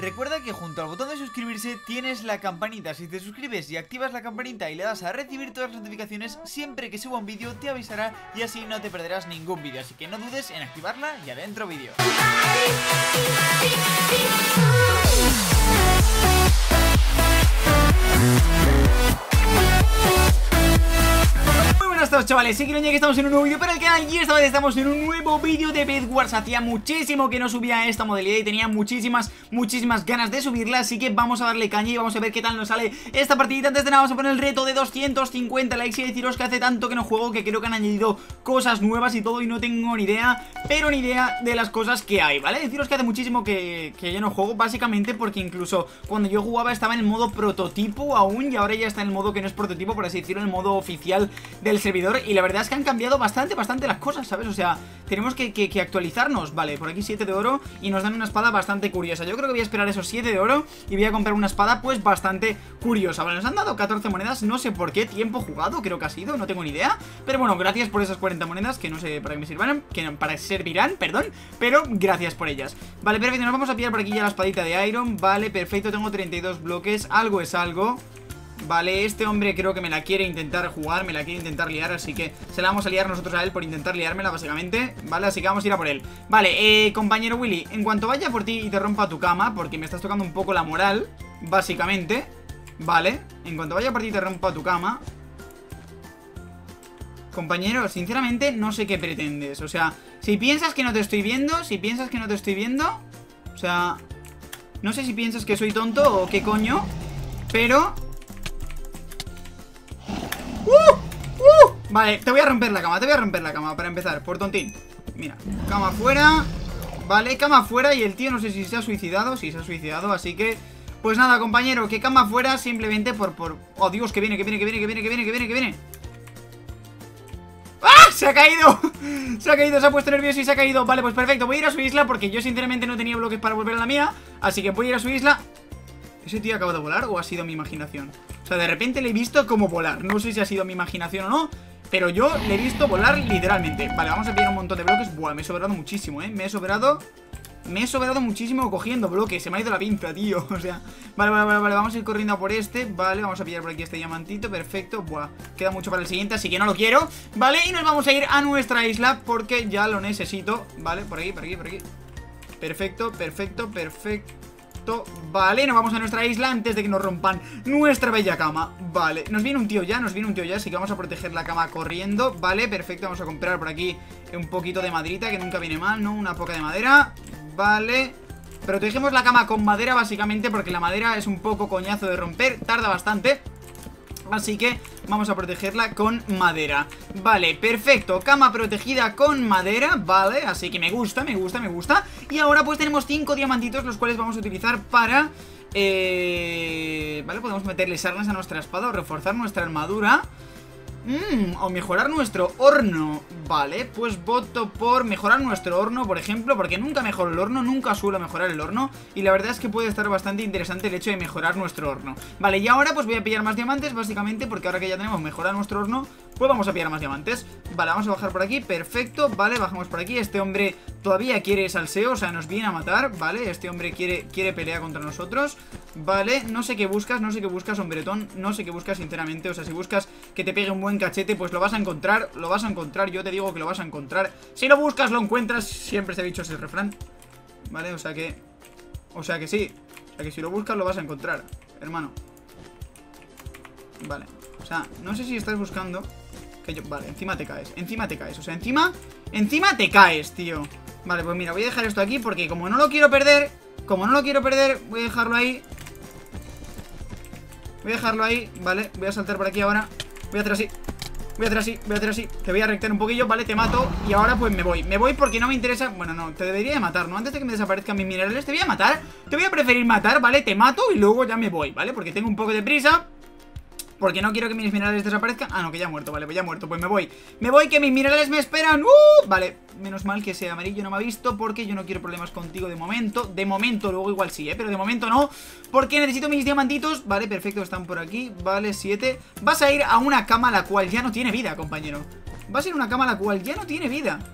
Recuerda que junto al botón de suscribirse tienes la campanita. Si te suscribes y activas la campanita y le das a recibir todas las notificaciones, siempre que suba un vídeo te avisará y así no te perderás ningún vídeo. Así que no dudes en activarla y adentro vídeo. Buenas tardes, chavales, sí que estamos en un nuevo vídeo para el canal y esta vez estamos en un nuevo vídeo de Bed Wars. Hacía muchísimo que no subía esta modalidad y tenía muchísimas ganas de subirla, así que vamos a darle caña y vamos a ver qué tal nos sale esta partidita. Antes de nada vamos a poner el reto de 250 likes y deciros que hace tanto que no juego que creo que han añadido cosas nuevas y todo y no tengo ni idea, pero ni idea de las cosas que hay, ¿vale? Deciros que hace muchísimo que ya no juego, básicamente porque incluso cuando yo jugaba estaba en el modo prototipo aún y ahora ya está en el modo que no es prototipo, por así decirlo, en el modo oficial del servidor. Y la verdad es que han cambiado bastante las cosas, ¿sabes? O sea, tenemos que actualizarnos. Vale, por aquí 7 de oro y nos dan una espada bastante curiosa. Yo creo que voy a esperar esos 7 de oro y voy a comprar una espada pues bastante curiosa. Vale, nos han dado 14 monedas, no sé por qué, tiempo jugado creo que ha sido, no tengo ni idea. Pero bueno, gracias por esas 40 monedas que no sé para qué me sirvan, perdón, pero gracias por ellas. Vale, perfecto, nos vamos a pillar por aquí ya la espadita de Iron. Vale, perfecto, tengo 32 bloques, algo es algo. Vale, este hombre creo que me la quiere intentar jugar, me la quiere intentar liar, así que se la vamos a liar nosotros a él por intentar liármela, básicamente. Vale, así que vamos a ir a por él. Vale, compañero Willy, en cuanto vaya por ti y te rompa tu cama, porque me estás tocando un poco la moral, básicamente. Vale, en cuanto vaya por ti y te rompa tu cama, compañero, sinceramente no sé qué pretendes. O sea, si piensas que no te estoy viendo, o sea, no sé si piensas que soy tonto o qué coño, pero... Vale, te voy a romper la cama, para empezar, por tontín. Mira, cama fuera. Vale, cama fuera y el tío no sé si se ha suicidado. Sí, se ha suicidado, así que... Pues nada, compañero, que cama fuera simplemente por... Oh, Dios, que viene. ¡Ah! ¡Se ha caído! Se ha puesto nervioso y se ha caído. Vale, pues perfecto, voy a ir a su isla porque yo sinceramente no tenía bloques para volver a la mía. Así que voy a ir a su isla. ¿Ese tío acaba de volar o ha sido mi imaginación? O sea, de repente le he visto como volar. No sé si ha sido mi imaginación o no, pero yo le he visto volar literalmente. Vale, vamos a pillar un montón de bloques. Buah, me he sobrado muchísimo, me he sobrado muchísimo cogiendo bloques. Se me ha ido la pinza, tío. O sea, vale, vamos a ir corriendo a por este. Vale, vamos a pillar por aquí este diamantito. Perfecto, buah, queda mucho para el siguiente, así que no lo quiero. Vale, y nos vamos a ir a nuestra isla porque ya lo necesito. Vale, por aquí. Perfecto. Vale, nos vamos a nuestra isla antes de que nos rompan nuestra bella cama. Vale, nos viene un tío ya, así que vamos a proteger la cama corriendo. Vale, perfecto, vamos a comprar por aquí un poquito de maderita, que nunca viene mal, ¿no? Una poca de madera. Vale, protegemos la cama con madera básicamente porque la madera es un poco coñazo de romper, tarda bastante. Así que vamos a protegerla con madera. Vale, perfecto, cama protegida con madera. Vale, así que me gusta. Y ahora pues tenemos 5 diamantitos, los cuales vamos a utilizar para... Vale, podemos meterle sarnas a nuestra espada o reforzar nuestra armadura. O mejorar nuestro horno. Vale, pues voto por mejorar nuestro horno, por ejemplo, porque nunca mejoro el horno, nunca suelo mejorar el horno. Y la verdad es que puede estar bastante interesante el hecho de mejorar nuestro horno. Vale, y ahora pues voy a pillar más diamantes, básicamente, porque ahora que ya tenemos mejorado nuestro horno, pues vamos a pillar más diamantes. Vale, vamos a bajar por aquí, perfecto. Vale, bajamos por aquí, este hombre todavía quiere salseo, o sea, nos viene a matar. Vale, este hombre quiere pelear contra nosotros. Vale, no sé qué buscas, hombretón. No sé qué buscas, sinceramente, o sea, si buscas que te pegue un buen cachete, pues lo vas a encontrar, yo te digo que lo vas a encontrar. Si lo buscas, lo encuentras, siempre se ha dicho ese refrán. Vale, o sea que sí, o sea que si lo buscas lo vas a encontrar, hermano. Vale, o sea, no sé si estás buscando que yo... Vale, encima te caes, o sea, encima te caes, tío. Vale, pues mira, voy a dejar esto aquí porque como no lo quiero perder, voy a dejarlo ahí. Vale, voy a saltar por aquí ahora. Voy a hacer así, te voy a rectar un poquillo, vale, te mato. Y ahora pues me voy porque no me interesa. Bueno, no, te debería de matar, ¿no? Antes de que me desaparezcan mis minerales, te voy a matar. Te voy a preferir matar, ¿vale? Te mato y luego ya me voy, ¿vale? Porque tengo un poco de prisa, porque no quiero que mis minerales desaparezcan. Ah, no, que ya ha muerto, vale, pues ya ha muerto, pues me voy, que mis minerales me esperan. Vale, menos mal que ese amarillo no me ha visto, porque yo no quiero problemas contigo de momento. Luego igual sí, pero de momento no, porque necesito mis diamantitos. Vale, perfecto, están por aquí, vale, 7. Vas a ir a una cama la cual ya no tiene vida, compañero. Vas a ir a una cama la cual ya no tiene vida.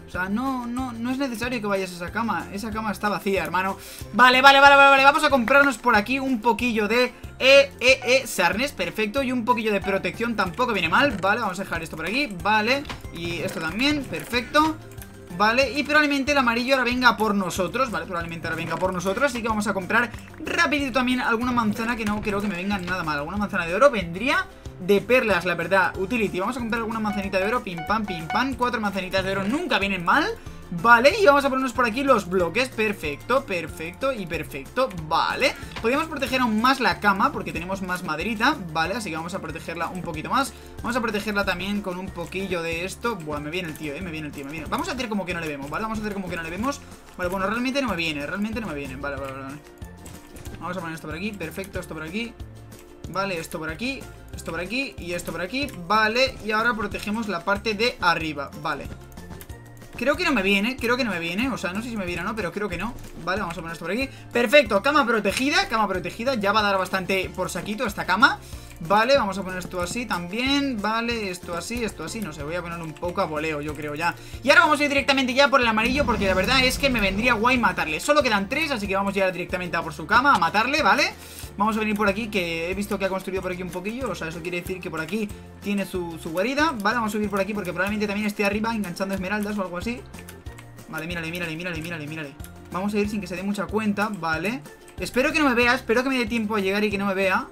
O sea, no es necesario que vayas a esa cama. Esa cama está vacía, hermano. Vale, vamos a comprarnos por aquí un poquillo de sarnes, perfecto. Y un poquillo de protección tampoco viene mal. Vale, vamos a dejar esto por aquí, vale. Y esto también, perfecto. Vale, y probablemente el amarillo ahora venga por nosotros. Vale, probablemente ahora venga por nosotros. Así que vamos a comprar rapidito también alguna manzana, que no creo que me venga nada mal. Alguna manzana de oro vendría de perlas, la verdad. Utility, vamos a comprar alguna manzanita de oro. Pim pam, 4 manzanitas de oro nunca vienen mal. Vale, y vamos a ponernos por aquí los bloques. Perfecto, perfecto y perfecto. Vale, podríamos proteger aún más la cama porque tenemos más maderita. Vale, así que vamos a protegerla un poquito más. Vamos a protegerla también con un poquillo de esto. Buah, me viene el tío, me viene el tío, me viene. Vamos a hacer como que no le vemos, ¿vale? Vamos a hacer como que no le vemos. Vale, bueno, realmente no me viene, Vale. Vamos a poner esto por aquí, perfecto, esto por aquí. Vale, esto por aquí, esto por aquí y esto por aquí. Vale, y ahora protegemos la parte de arriba. Vale. Creo que no me viene, o sea, no sé si me viene o no, pero creo que no. Vale, vamos a poner esto por aquí. Perfecto, cama protegida, ya va a dar bastante por saquito esta cama. Vale, vamos a poner esto así también. Vale, esto así, no sé, voy a poner un poco a voleo, yo creo ya. Y ahora vamos a ir directamente ya por el amarillo, porque la verdad es que me vendría guay matarle. Solo quedan 3, así que vamos a ir directamente a por su cama, a matarle, ¿vale? Vamos a venir por aquí, que he visto que ha construido por aquí un poquillo. O sea, eso quiere decir que por aquí tiene su guarida. Vale, vamos a subir por aquí porque probablemente también esté arriba enganchando esmeraldas o algo así. Vale, mírale. Vamos a ir sin que se dé mucha cuenta, vale. Espero que no me vea, espero que me dé tiempo a llegar y que no me vea.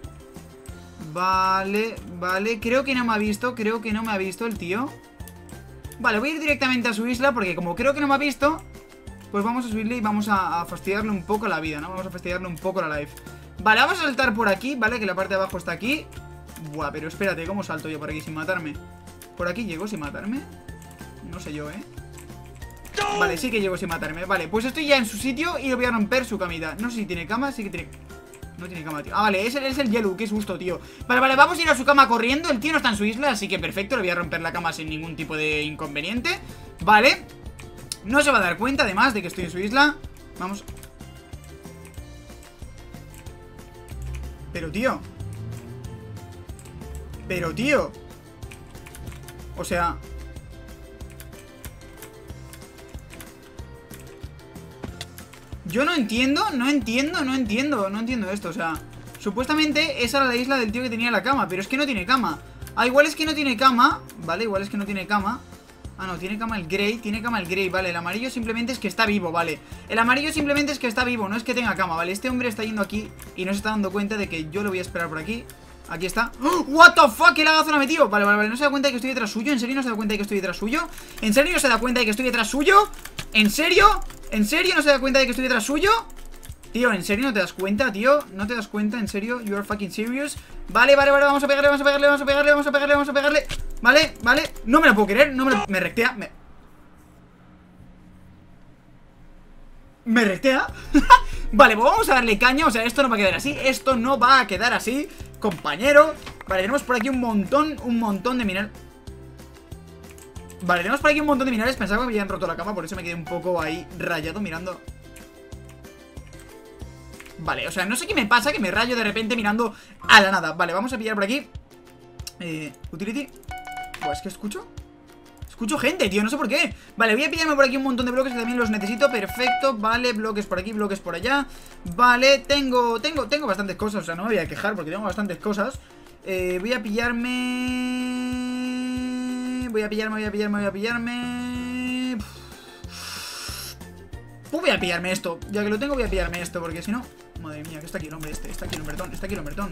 Vale, creo que no me ha visto el tío. Vale, voy a ir directamente a su isla porque como creo que no me ha visto, pues vamos a subirle y vamos a fastidiarle un poco la vida, ¿no? Vamos a fastidiarle un poco la life. Vale, vamos a saltar por aquí, ¿vale? Que la parte de abajo está aquí. Buah, pero espérate, ¿cómo salto yo por aquí sin matarme? ¿Por aquí llego sin matarme? No sé yo, ¿eh? Vale, sí que llego sin matarme. Vale, pues estoy ya en su sitio y le voy a romper su camita. No sé si tiene cama, sí que tiene... No tiene cama, tío. Ah, vale, es el Yellow, qué susto, tío. Vale, vamos a ir a su cama corriendo. El tío no está en su isla, así que perfecto. Le voy a romper la cama sin ningún tipo de inconveniente. Vale. No se va a dar cuenta, además, de que estoy en su isla. Vamos. Pero, tío. O sea... Yo no entiendo esto, o sea... Supuestamente esa era la isla del tío que tenía la cama, pero es que no tiene cama. Ah, igual es que no tiene cama. Vale, igual es que no tiene cama. Ah, no, tiene cama el Grey, vale. El amarillo simplemente es que está vivo, vale. El amarillo simplemente es que está vivo, no es que tenga cama, vale. Este hombre está yendo aquí y no se está dando cuenta de que yo lo voy a esperar por aquí. Aquí está. ¡Oh! What the fuck, qué lagazo me ha metido. Vale, no se da cuenta de que estoy detrás suyo. ¿En serio no se da cuenta de que estoy detrás suyo? ¿En serio no se da cuenta de que estoy detrás suyo? ¿En serio? ¿En serio no se da cuenta de que estoy detrás suyo? Tío, ¿en serio no te das cuenta, tío? ¿No te das cuenta? ¿En serio? You are fucking serious. Vale, vamos a pegarle. Vale, no me lo puedo creer, me rectea. Me rectea. Vale, pues vamos a darle caña. O sea, esto no va a quedar así, compañero. Vale, tenemos por aquí un montón de minerales. Pensaba que me habían roto la cama, por eso me quedé un poco ahí rayado mirando. Vale, o sea, no sé qué me pasa, que me rayo de repente mirando a la nada. Vale, vamos a pillar por aquí Utility. Buah, es que escucho gente, tío, no sé por qué. Vale, voy a pillarme por aquí un montón de bloques que también los necesito, perfecto. Vale, bloques por aquí, bloques por allá. Vale, tengo bastantes cosas, o sea, no me voy a quejar porque tengo bastantes cosas. Voy a pillarme. Pues voy a pillarme esto. Ya que lo tengo, voy a pillarme esto, porque si no... Madre mía, que está aquí el hombre este. Está aquí el hombertón.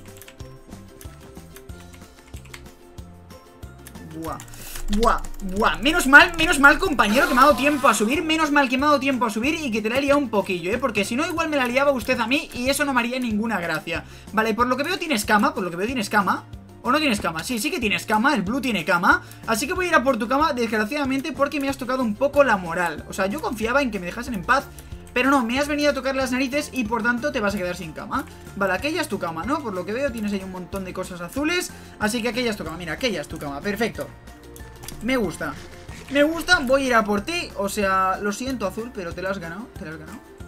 Buah. Menos mal, compañero, que me ha dado tiempo a subir. Y que te la he liado un poquillo, porque si no, igual me la liaba usted a mí y eso no me haría ninguna gracia. Vale, por lo que veo tienes cama. ¿O no tienes cama? Sí que tienes cama, el Blue tiene cama. Así que voy a ir a por tu cama, desgraciadamente, porque me has tocado un poco la moral. O sea, yo confiaba en que me dejasen en paz, pero no, me has venido a tocar las narices y por tanto te vas a quedar sin cama. Vale, aquella es tu cama, ¿no? Por lo que veo tienes ahí un montón de cosas azules. Así que aquella es tu cama, mira, aquella es tu cama, perfecto. Me gusta, voy a ir a por ti. O sea, lo siento, azul, pero te la has ganado. Te la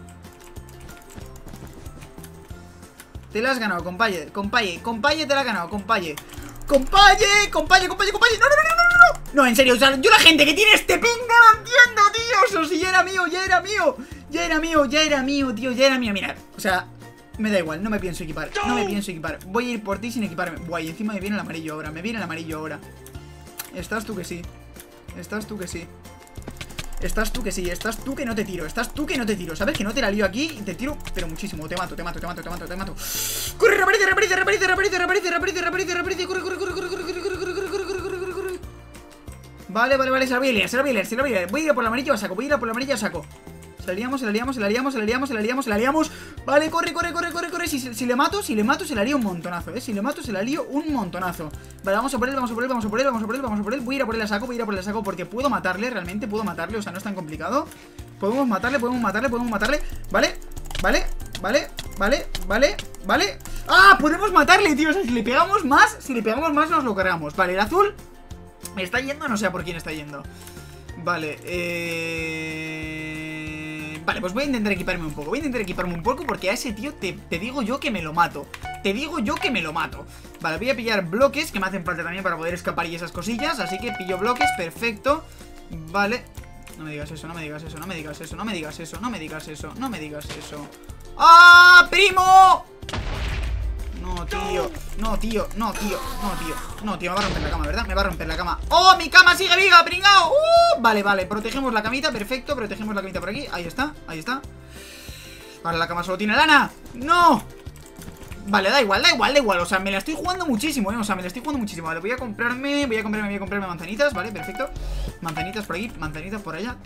has ganado, compañe, te la has ganado, compañe. ¡No! No, en serio, o sea, yo la gente que tiene este ping no lo entiendo, tío. O sea, si ya era mío, ya era mío. Ya era mío, ya era mío, tío, ya era mío. Mirad, o sea, me da igual, no me pienso equipar. No me pienso equipar, voy a ir por ti sin equiparme. Guay, encima me viene el amarillo ahora, me viene el amarillo ahora. Estás tú que sí. Estás tú que sí. Estás tú que sí, estás tú que no te tiro. Estás tú que no te tiro, sabes que no te la lío aquí y te tiro, pero muchísimo, te mato, te mato, te mato, te mato, te mato. Corre, reaparece, reaparece, reaparece, reaparece, reaparece, reaparece, reaparece, reaparece, corre, corre, corre, corre, corre, corre, corre, corre, corre, corre, corre, corre, corre. Vale, vale, vale, se la voy a liar, se la voy a liar, se la voy a liar. Voy a ir a por la amarilla a saco, voy a ir a por la amarilla a saco. Se la liamos, se la liamos, se la liamos, se la liamos, se la liamos, se la liamos. Vale, corre, corre, corre, corre, corre. Si le mato, se la lío un montonazo, si le mato, se la lío un montonazo. Vale, vamos a por él, vamos a por él, vamos a por él, vamos a por él, vamos a por él. Voy a ir a por él a saco, voy a ir a por él a saco porque puedo matarle, realmente puedo matarle, o sea, no es tan complicado. Podemos matarle, podemos matarle, podemos matarle. Vale, vale, vale, vale, vale, vale. ¡Ah! Podemos matarle, tío, o sea, si le pegamos más nos lo cargamos. Vale, el azul está yendo, no sé por quién está yendo. Vale, vale, pues voy a intentar equiparme un poco. Voy a intentar equiparme un poco porque a ese tío te digo yo que me lo mato. Te digo yo que me lo mato. Vale, voy a pillar bloques que me hacen falta también para poder escapar y esas cosillas. Así que pillo bloques, perfecto. Vale. No me digas eso, no me digas eso, no me digas eso, no me digas eso, no me digas eso, no me digas eso. ¡Ah, primo! No, tío, no, tío, no, tío, no, tío. No, tío, me va a romper la cama, ¿verdad? Me va a romper la cama. ¡Oh, mi cama sigue viva, pringao! Vale, vale, protegemos la camita, perfecto. Protegemos la camita por aquí, ahí está, ahí está. Ahora la cama solo tiene lana. ¡No! Vale, da igual, da igual, da igual. O sea, me la estoy jugando muchísimo, o sea, me la estoy jugando muchísimo. Vale, voy a comprarme manzanitas, vale, perfecto. Manzanitas por aquí, manzanitas por allá.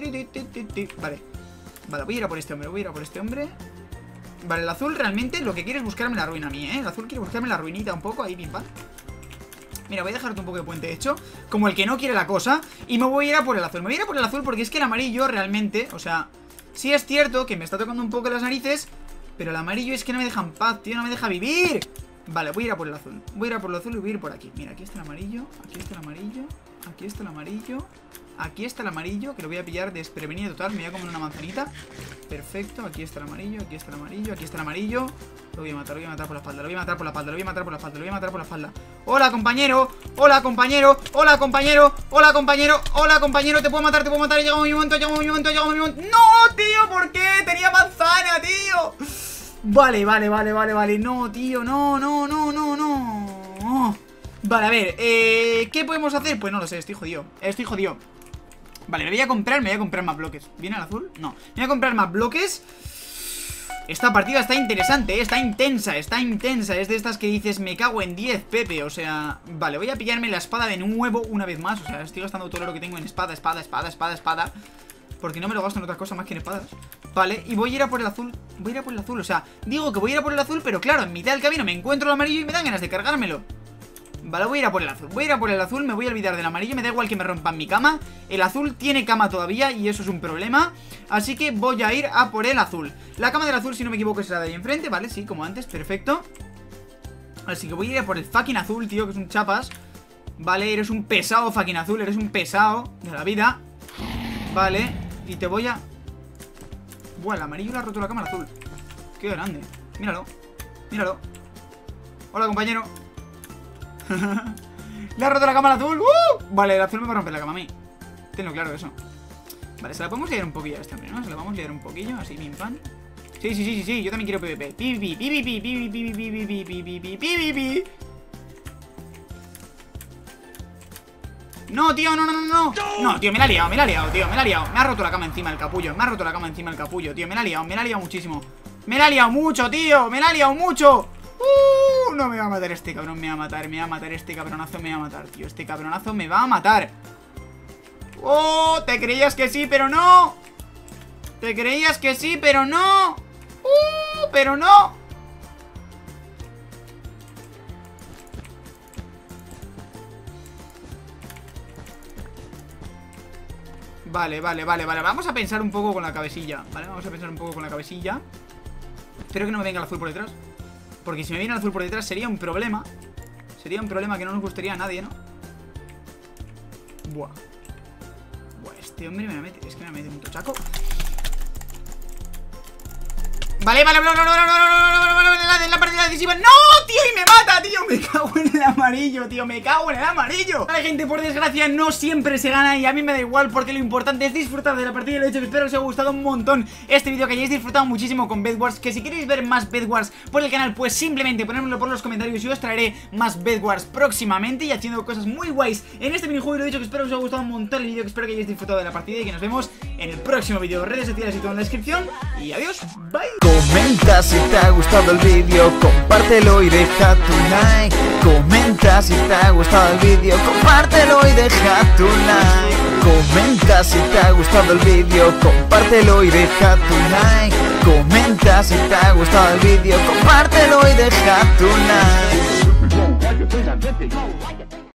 Vale. Vale, voy a ir a por este hombre, voy a ir a por este hombre. Vale, el azul realmente lo que quiere es buscarme la ruina a mí, El azul quiere buscarme la ruinita un poco, ahí, pim, pam. Mira, voy a dejarte un poco de puente hecho, como el que no quiere la cosa. Y me voy a ir a por el azul, me voy a ir a por el azul porque es que el amarillo realmente, o sea, sí es cierto que me está tocando un poco las narices, pero el amarillo es que no me deja en paz, tío, no me deja vivir. Vale, voy a ir a por el azul. Voy a ir a por el azul y voy a ir por aquí. Mira, aquí está el amarillo, aquí está el amarillo, aquí está el amarillo, aquí está el amarillo, que lo voy a pillar desprevenido total. Me voy a comer una manzanita. Perfecto, aquí está el amarillo, aquí está el amarillo, aquí está el amarillo. Lo voy a matar por la espalda, lo voy a matar por la espalda, lo voy a matar por la espalda, lo voy a matar por la espalda. Hola, compañero, hola, compañero, hola, compañero, hola, compañero, hola, compañero, te puedo matar, llega mi momento, llega mi momento, llega mi momento. ¡No, tío! ¿Por qué? Tenía manzana, tío. Vale, vale, vale, vale, vale. No, tío, no, no, no, no, no. Vale, a ver, ¿qué podemos hacer? Pues no lo sé, estoy jodido, estoy jodido. Vale, me voy a comprar más bloques. ¿Viene el azul? No, me voy a comprar más bloques. Esta partida está interesante, está intensa, está intensa. Es de estas que dices, me cago en 10, Pepe. O sea, vale, voy a pillarme la espada de nuevo una vez más. O sea, estoy gastando todo lo que tengo en espada, espada, espada, espada, espada, porque no me lo gasto en otra cosa más que en espadas. Vale, y voy a ir a por el azul. Voy a ir a por el azul, o sea, digo que voy a ir a por el azul, pero claro, en mitad del camino me encuentro el amarillo y me dan ganas de cargármelo. Vale, voy a ir a por el azul, voy a ir a por el azul, me voy a olvidar del amarillo, me da igual que me rompan mi cama. El azul tiene cama todavía y eso es un problema, así que voy a ir a por el azul. La cama del azul, si no me equivoco, es la de ahí enfrente, vale, sí, como antes, perfecto. Así que voy a ir a por el fucking azul, tío, que es un chapas. Vale, eres un pesado fucking azul, eres un pesado de la vida. Vale, y te voy a... Buah, el amarillo le ha roto la cama al azul. Qué grande, míralo, míralo. Hola, compañero. Le ha roto la cama al azul. Vale, el azul me va a romper la cama a mí. Tenlo claro eso. Vale, se la podemos liar un poquillo a este hombre, ¿no? Se la vamos a liar un poquillo, así, pim pam. Sí, sí, sí, sí, sí, yo también quiero PvP. PvP, PvP, PvP, PvP, PvP, PvP. No, tío, no, no, no, no. No, tío, me la ha liado, tío, me la ha liado. Me ha roto la cama encima el capullo, me ha roto la cama encima el capullo, tío. Me la ha liado muchísimo. Me la ha liado mucho, tío, me la ha liado mucho. No me va a matar este cabrón, me va a matar este cabronazo, me va a matar, tío. Este cabronazo me va a matar. Oh, te creías que sí, pero no. Te creías que sí, pero no. Pero no. Vale, vale, vale, vale. Vamos a pensar un poco con la cabecilla. Vale, vamos a pensar un poco con la cabecilla. Espero que no me venga el azul por detrás, porque si me viene el azul por detrás sería un problema. Sería un problema que no nos gustaría a nadie, ¿no? Buah. Buah, este hombre me mete... Es que me mete un tochaco. Vale, vale, la partida decisiva. ¡No, tío! tío, y me mata, tío. Me cago en el amarillo, tío, me cago en el amarillo. Vale, gente, por desgracia no siempre se gana y a mí me da igual, porque lo importante es disfrutar de la partida. Y lo he dicho, que espero que os haya gustado un montón este vídeo, que hayáis disfrutado muchísimo con Bed Wars. Que si queréis ver más Bed Wars por el canal, pues simplemente ponérmelo por los comentarios y os traeré más Bed Wars próximamente y haciendo cosas muy guays en este minijuego. Y lo he dicho, que espero que os haya gustado un montón el vídeo, que espero que hayáis disfrutado de la partida y que nos vemos en el próximo vídeo. Redes sociales y todo en la descripción. Y adiós, bye. Comenta si te ha gustado el vídeo, compártelo y deja tu like. Comenta si te ha gustado el vídeo, compártelo y deja tu like. Comenta si te ha gustado el vídeo, compártelo y deja tu like. Comenta si te ha gustado el vídeo, compártelo y deja tu like.